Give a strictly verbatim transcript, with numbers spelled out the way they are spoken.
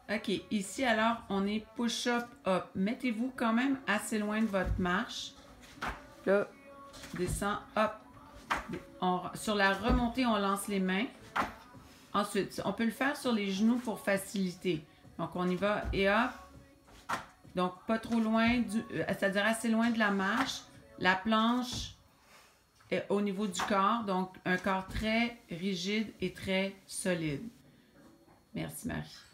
OK, ici, alors, on est push-up, up. Mettez-vous quand même assez loin de votre marche. Là, descend, hop. On, sur la remontée, on lance les mains. Ensuite, on peut le faire sur les genoux pour faciliter. Donc, on y va et hop. Donc, pas trop loin, du, c'est-à-dire assez loin de la marche. La planche est au niveau du corps. Donc, un corps très rigide et très solide. Merci, Marie.